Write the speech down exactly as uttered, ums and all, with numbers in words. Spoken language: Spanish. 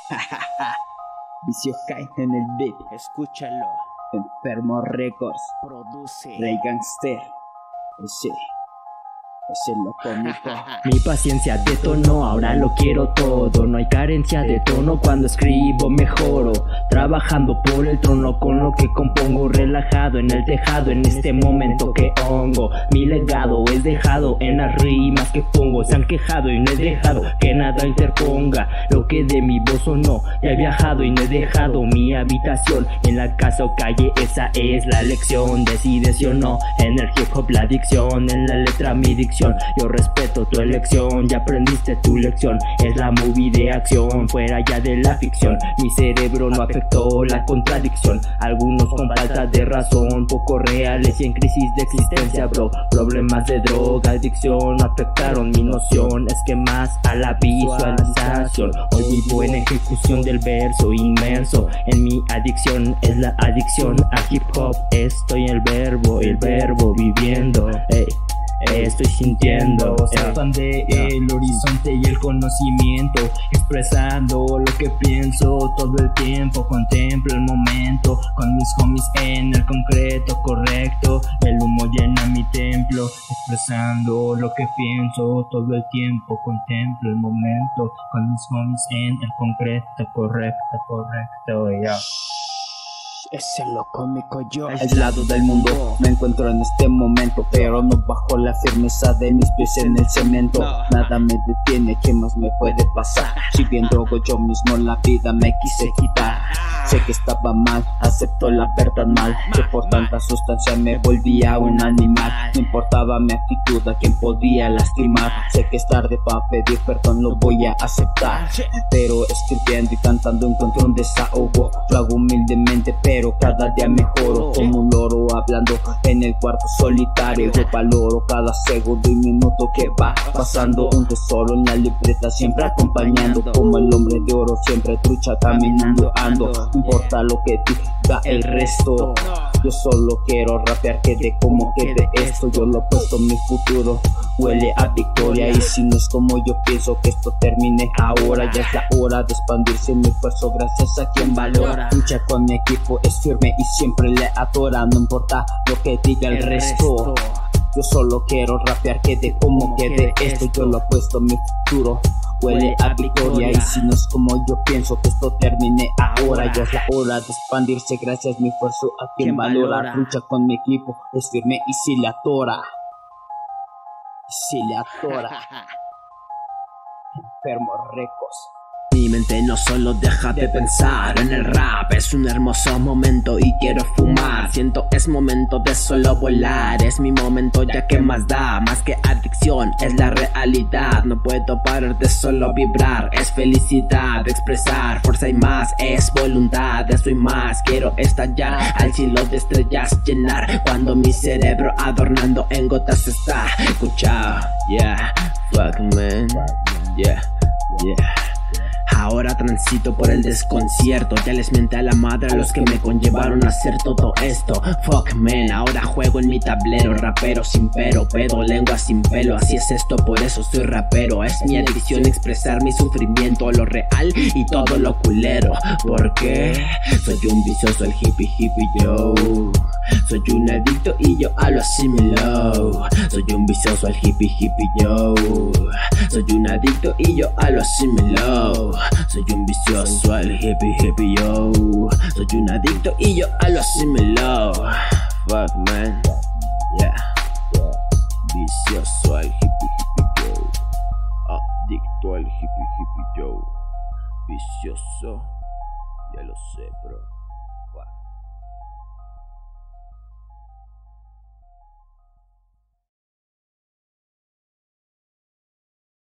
Vicio High en el beat. Escúchalo. Enfermo Records. Produce. Rey Gangster. Ese. Ese es lo cómico. Mi paciencia detonó, ahora lo quiero todo. No hay carencia de tono, cuando escribo mejoro. Trabajando por el trono con lo que compongo. Relajado en el tejado en este momento que hongo. Mi legado es dejado en las rimas que pongo. Se han quejado y no he dejado que nada interponga lo que de mi voz o no. Ya he viajado y no he dejado mi habitación. En la casa o calle esa es la lección. Decide si o no, en el hip hop la adicción. En la letra mi dicción. Yo respeto tu elección, ya aprendiste tu lección. Es la movie de acción, fuera ya de la ficción. Mi cerebro no afectó la contradicción. Algunos con falta de razón, poco reales y en crisis de existencia, bro. Problemas de droga, adicción afectaron mi noción. Es que más a la visualización. Hoy vivo en ejecución del verso, inmerso en mi adicción. Es la adicción al hip hop, estoy en el verbo, el verbo viviendo. Ey. Estoy sintiendo, expande el horizonte y el conocimiento, expresando lo que pienso todo el tiempo. Contemplo el momento con mis homies en el concreto correcto. El humo llena mi templo, expresando lo que pienso todo el tiempo. Contemplo el momento con mis homies en el concreto correcto, correcto, ya. Ese es lo cómico yo. Aislado del mundo me encuentro en este momento, pero no bajo la firmeza de mis pies en el cemento. Nada me detiene, ¿qué más me puede pasar? Si bien drogo yo mismo la vida me quise quitar. Sé que estaba mal, acepto la verdad mal, que por tanta sustancia me volvía un animal. No importaba mi actitud, a quien podía lastimar. Sé que es tarde para pedir perdón, lo voy a aceptar. Pero escribiendo y cantando encuentro un desahogo. Lo hago humildemente, pero cada día mejoro. Como un loro hablando en el cuarto solitario. Yo valoro cada segundo y minuto que va pasando. Un tesoro en la libreta siempre acompañando. Como el hombre de oro siempre trucha caminando ando. No importa lo que diga el resto, yo solo quiero rapear, quede como quede esto. Yo lo he puesto, mi futuro huele a victoria. Y si no es como yo pienso, que esto termine ahora. Ya es la hora de expandirse mi esfuerzo gracias a quien valora. Lucha con mi equipo, es firme y siempre le adora. No importa lo que diga el resto, yo solo quiero rapear, quede como quede esto. Yo lo he puesto, mi futuro huele a victoria. Y si no es como yo pienso, que esto termine ahora. Ya es la hora de expandirse gracias a mi esfuerzo a quien valora. Lucha con mi equipo, es firme y si le atora, y si le atora. Enfermo Records. Mi mente no solo deja de pensar en el rap. Es un hermoso momento y quiero fumar. Siento es momento de solo volar. Es mi momento ya que más da. Más que adicción es la realidad. No puedo parar de solo vibrar. Es felicidad de expresar. Fuerza y más es voluntad. Eso y más quiero estallar. Al cielo de estrellas llenar. Cuando mi cerebro adornando en gotas está. Escucha, yeah, fuck man, yeah, yeah. Ahora transito por el desconcierto. Ya les menté a la madre a los que me conllevaron a hacer todo esto. Fuck man, ahora juego en mi tablero. Rapero sin pero, pedo, lengua sin pelo. Así es esto, por eso soy rapero. Es mi adicción expresar mi sufrimiento, lo real y todo lo culero. Porque soy un vicioso, el hippie hippie yo. Soy un adicto y yo a lo asimilo. Soy un vicioso, el hippie hippie yo. Soy un adicto y yo a lo asimilo. Soy un vicioso al hippie hippie yo. Soy un adicto y yo a lo asimilo. Fuck man, yeah. Vicioso al hippie hippie yo. Adicto al hippie hippie yo. Vicioso, ya lo sé bro.